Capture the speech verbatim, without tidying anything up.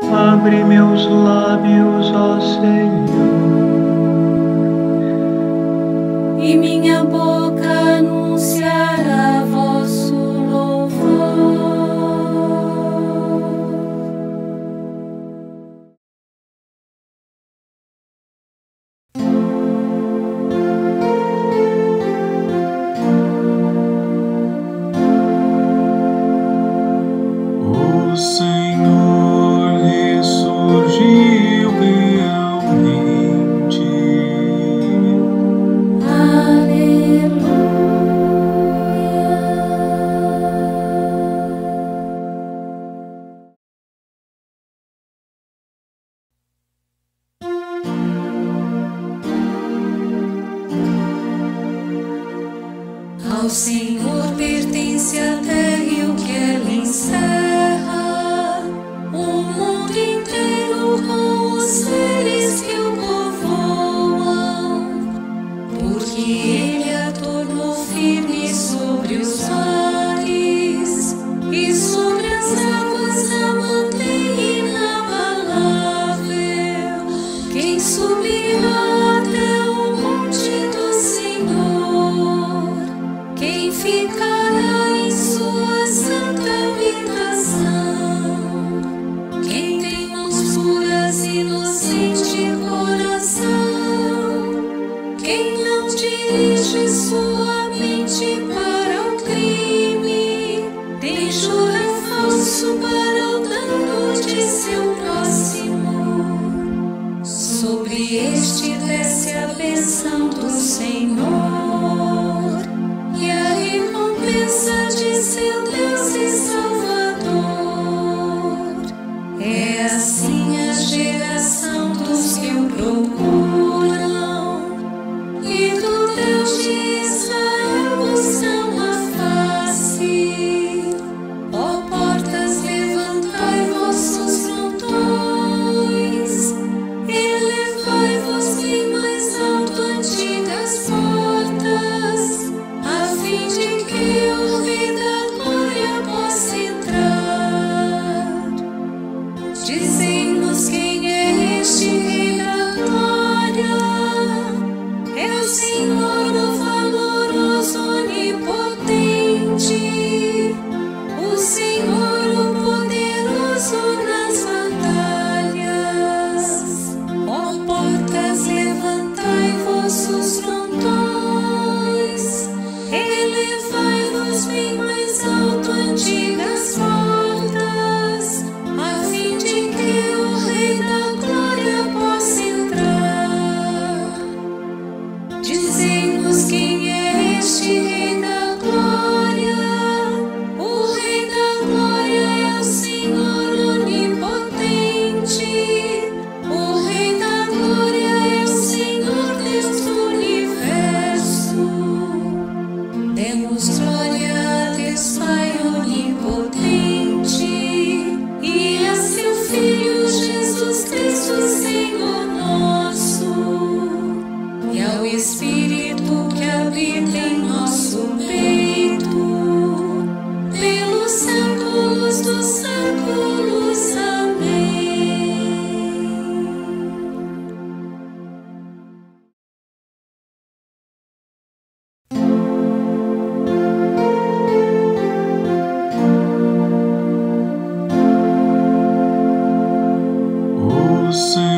Abre meus lábios, ó Senhor, e minha boca anunciará vosso louvor. O Senhor ressurgiu realmente. Ao Senhor pertence a terra e o que ela encerra, o mundo inteiro com os seres que o povoam, porque Ele a tornou firme sobre os mares e sobre as águas a mantém inabalável. Quem subirá até o monte do Senhor? Quem ficará em sua santa habitação? Quem tem mãos puras e inocente coração? Quem não dirige sua mente para o crime, nem jura falso para o dano de seu próximo? Sobre este desce a bênção do Senhor e a recompensa de seu Deus e Salvador. É assim a geração dos que o procuram e do Deus de Israel buscam a face. Ó portas, levantai vossos frontões, elevai-vos bem mais alto, antigas portas, a fim de que o Rei da Glória possa entrar. Dizei-nos quem é este Rei da Glória. É o Senhor, o valoroso, onipotente, o Senhor, o poderoso nas batalhas. Ó portas, levantai vossos frontões, elevai-vos bem mais alto, antigas portas, a fim de que o Rei da Glória possa entrar. Dizei-nos quem é este Rei da Glória. O Rei da Glória é o Senhor onipotente, o Rei da Glória é o Senhor Deus do universo. Demos glória a Deus Pai onipotente e a seu Filho Jesus Cristo, Senhor nosso, e ao Espírito que habita em nosso peito, pelos séculos dos séculos. Amém. O Senhor